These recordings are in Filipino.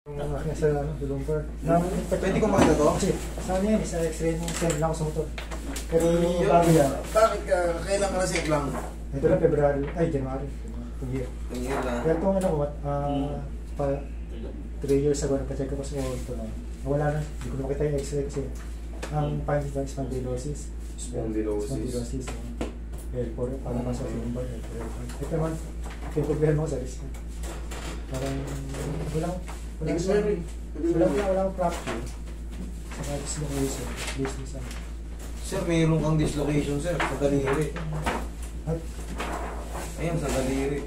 Yung aking sa lumbar. Pwede ko makita to? Kasi saan yan, sa x-ray nung send lang ako sa motor. Pero bago yan. Bakit ka, kailan ka na-sick lang? Ito lang February, ay January. 2 year. Lang. Pero itong ano ko, 3 years ago, nagpa-check ako sa ito na. Wala na, hindi ko na makita yung x-ray kasi ang findings ng spondylosis. Spondylosis. L4, parang nasa lumbar. Ito naman, yung problema ko sa wrist. Parang walang fracture. Saka dislocation. Sir, mayroon kang dislocation, sir, sa daliri. At Ayan, sa daliri.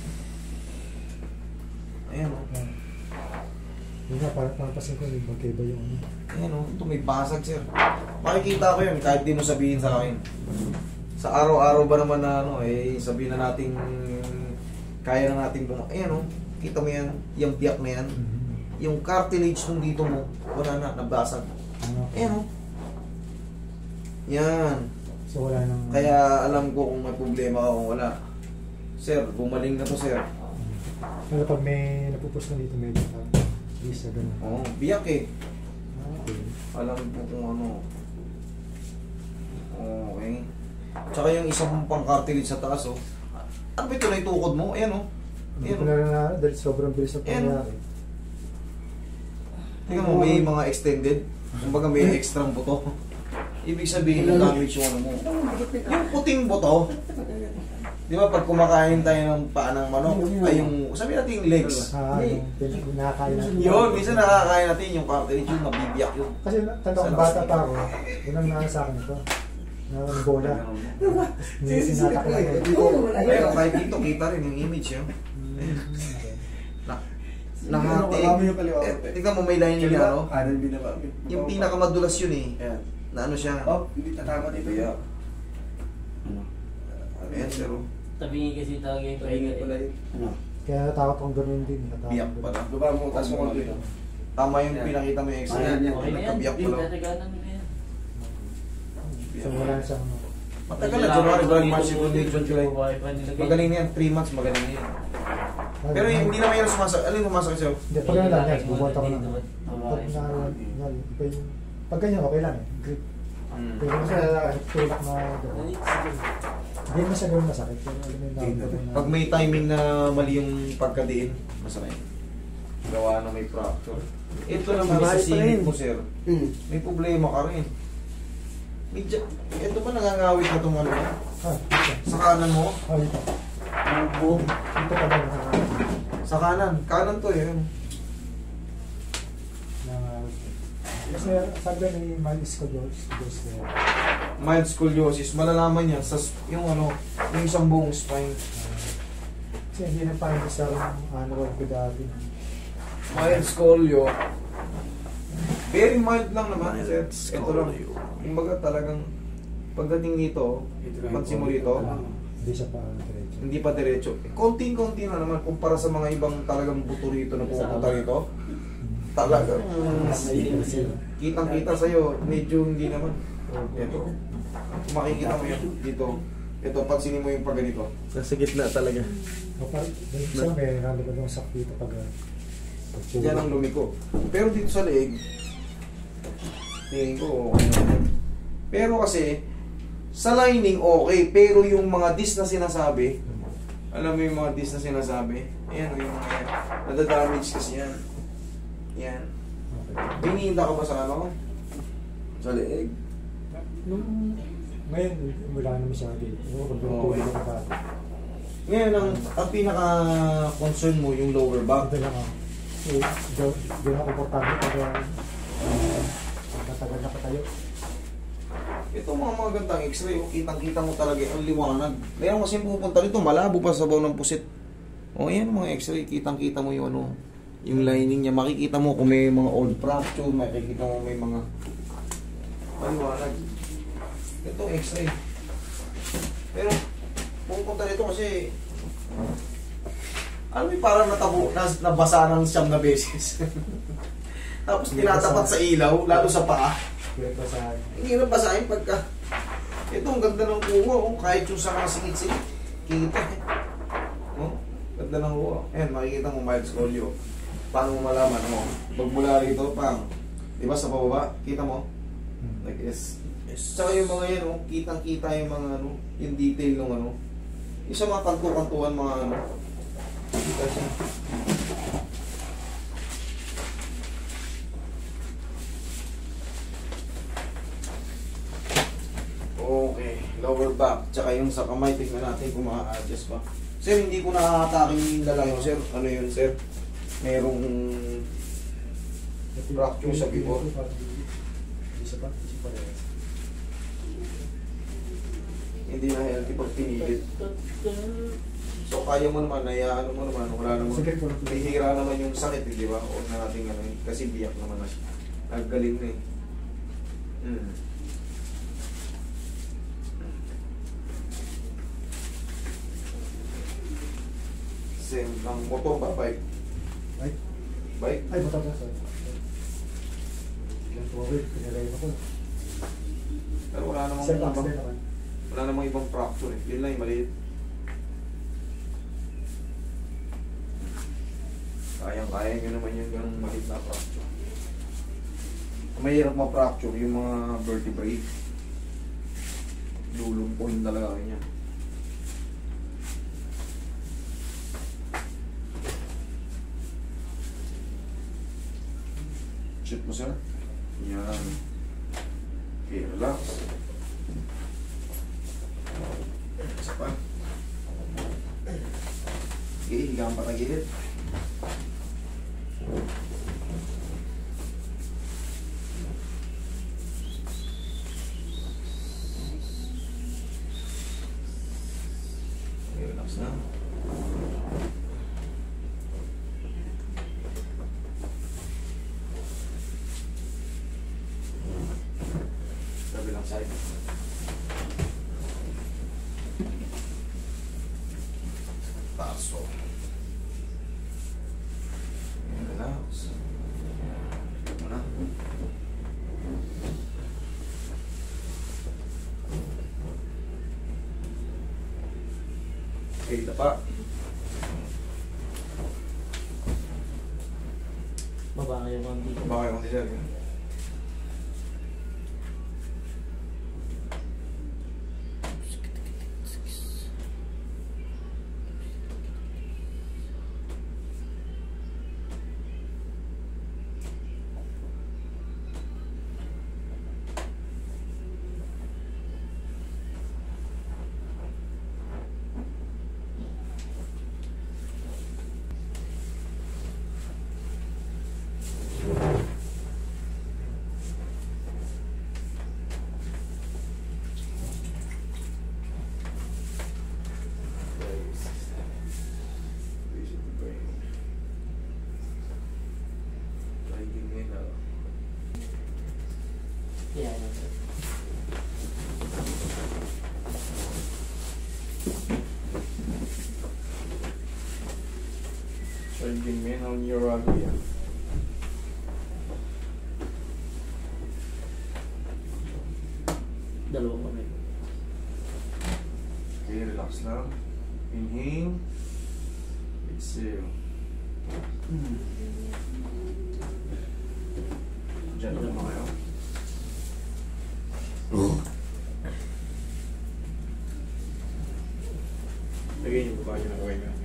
Ayan, o. yun nga, parang papasin ko yung magkaiba yung ano. Ayan, o. Ito may basag, sir. Makikita ko yun, kahit di mo sabihin sa akin. Sa araw-araw ba naman na ano, sabihin na natin kaya na natin ayan, o. Kita mo yan, yung biyak na yan. Yung cartilage nung dito mo, wala na, nabasag. Ayan, o. Yan. So wala nang... Kaya alam ko kung may problema ka kung wala. Sir, bumaling na to, sir. Pero pag may napupus na dito, medyo parang isa ganun. Oo, biyak eh. Okay. Alam ko kung ano. Okay. Tsaka yung isang pang cartilage sa taas, oh. Ano ba ito na itukod mo? Ayan, oh. Hindi ko na rin na, dahil sobrang bilis na pangyayari. Tingnan mo, may mga extended. Kumbaga may extra buto. Ibig sabihin ng damage yung ano mo. Yung puting buto, di ba pag kumakain tayo ng paa ng manok, ay yung, sabi natin yung legs. Yung nakakain natin. Yun, minsan nakakain natin yung cartilage yun, mabibiyak yun. Kasi tandang bata pa ako, yun ang nasa sa akin ito. Ng bola. Sinatak lang ito. Pero kahit dito, kita rin yung image yun. Nahati. Tingnan mo may lining niya, no? Yung pinakamadulas yun eh. Na ano siya? Hindi tatama dito. Kaya, ayan, sir. Tabingi kasi talaga yung pahinga eh. Kaya natakot akong gano'n din. Biyak pala. Baba mo, taas mo dito. Tama yung pinakita mo yung x-ray. Ayan, yan. Okay na yan, Nagkabiyak hindi pala. tataganan mo na yan. So wala na siyang... Matagal na, January, February, March, April, May, June, July. Buhay pa nilagay. Magaling na yan, 3 months magaling na yan. Pero hindi naman yan sumasakit. Alin sumasakit sa'yo? Hindi, pag ano lang yan, bubunta ko lang. Babae. Pag ganyan, okay lang eh. Grip. Pero sa tulak na gano'n. Hindi mo siya gano'n masakit. Pero alam mo yung naramdaman na... Pag may timing na mali yung pagkadiin, masakit. Gawa na may fracture. Ito naman sa singit mo, sir. May problema ka rin. Ito ba nangangawit na itong ano? Sa kanan mo? Dito. Dito pa lang. Sa kanan. Kanan to eh. Kasi sabi ni mild scoliosis. Mild scoliosis. Malalaman yan sa yung ano, yung isang buong spine. Kasi hindi na pa sa ano ko dati. Mild scolio. Very mild lang naman. Ito lang. Kumbaga talagang pagdating nito, pansin mo dito, Hindi siya pa diretso. hindi pa diretso. Konting-konti na naman kumpara sa mga ibang talagang buto rito na pupunta rito. Talaga. Kitang-kita sa'yo, medyo hindi naman. Ito. Makikita mo yan dito. Ito, pansinin mo yung pag ganito. Nasa gitna talaga. O parang, siya may nalabag yung sakit dito pag... Yan ang lumiko. Pero dito sa leeg, tingin ko okay naman. Pero kasi, sa lining okay, pero yung mga disc na sinasabi, alam mo yung mga disc na sinasabi, ayan yung mga yan, nadadamage kasi yan. Yan. Bininda ka ba sa ano? Sa leeg? Ngayon, wala naman siya dito. Okay. Ngayon, ang pinaka-concern mo yung lower back. Ito lang ako. Doon ako komportable pag matagal na patayo. Ito mga magandang x-ray, kitang-kita mo talaga ang liwanag. Meron kasi pupunta dito, malabo pa sa baw ng pusit. O yan mga x-ray, kitang-kita mo yung ano, yung lining niya. Makikita mo kung may mga old fracture, makikita mo may mga maliwanag. Ito x-ray. Pero pupunta dito kasi alam mo parang nabasa ng 9 na beses. Tapos tinatapat sa ilaw, lalo sa paa. Hindi na basahin pagka ito ang ganda ng kuha, oh. Kahit yung sa mga singit-singit kita eh. Oh, ganda ng kuha. Ayan, makikita mo mild scolio. Paano mo malaman? O, pag mula rito, pang, di ba sa pababa, kita mo? Like this. Tsaka yung mga yan, kitang-kita yung mga ano, yung detail ng ano. Yung sa mga kanto-kantuan, mga ano. Kita siya. Okay, lower back. Tsaka yung sa kamay, tignan natin kung maka-adjust pa. Sir, hindi ko nakakatake yung lalaki mo, sir. Ano yun, sir? Merong fracture sa bibor. Isa pa rin. Hindi na healthy pag pinilit. So, kaya mo naman, ano mo naman, wala naman. Sige, po. Bihira naman yung sakit, di ba? Huwag na natin ano, kasi biyak naman na siya. Naggaling na eh. Same ang motor ba? Bike? Ay, Bike? ay, bata ba? Sorry. Ilang tumawid, pinalay ako. Pero wala namang Set ibang, accident naman. wala namang ibang fracture eh. Yun lang yung maliit. Kayang-kaya nyo naman yung ganung maliit na fracture. Mahirap ma-fracture yung mga vertebrae. Lulumpuhin talaga kayo yan. Shoot mo sir. Yan. Okay, relax. Isa pa. Okay, higang patagilid. Okay, relax na. Kabilang side. Paso. Relax. Ito na. Okay, tapa. Baba kayo konti. Baka yung sir. Yeah. Trigeminal neuralgia. Dalawang kami. Okay, relax lang. Inhale. Exhale. Diyan naman kayo. Lagay niyo baba niyo na gawin niyo.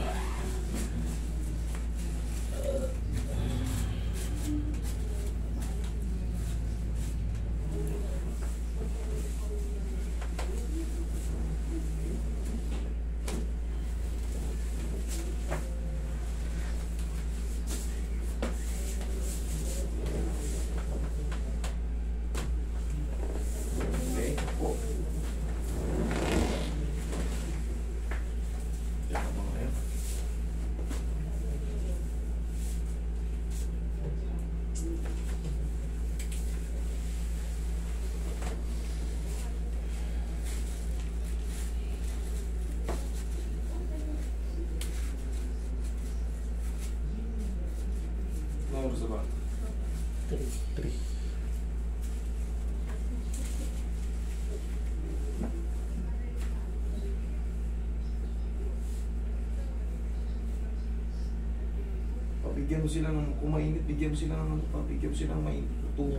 Okay. Oh. Diyan naman kayo. Ano oras na ba? 3. Pabigyan mo mo sila ng, kung mainit, bigyan mo sila ng, bigyan mo sila ng mainit. Tubig.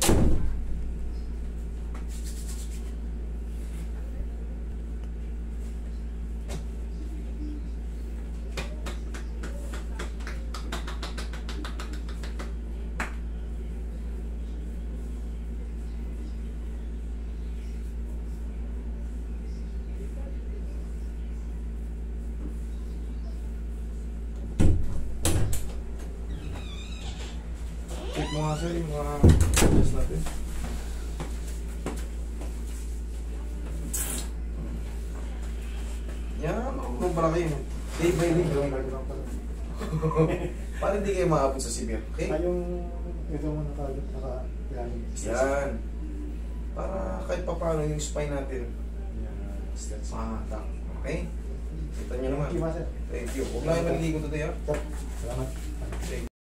Check mo nga sir yung mga adjust natin. Yan, marunong pala kayo. Day by day, gawin natin lang pala. Para hindi kayo maabot sa severe. Okay? Ay, yung ito mo naka-yan. Yan. Para kahit pa paano yung spine natin. Yan, stretch. Mahatak. Okay? Kita nyo naman. Thank you, Master. Thank you. Huwag lang yung maliligo today ha. Salamat. Thank you.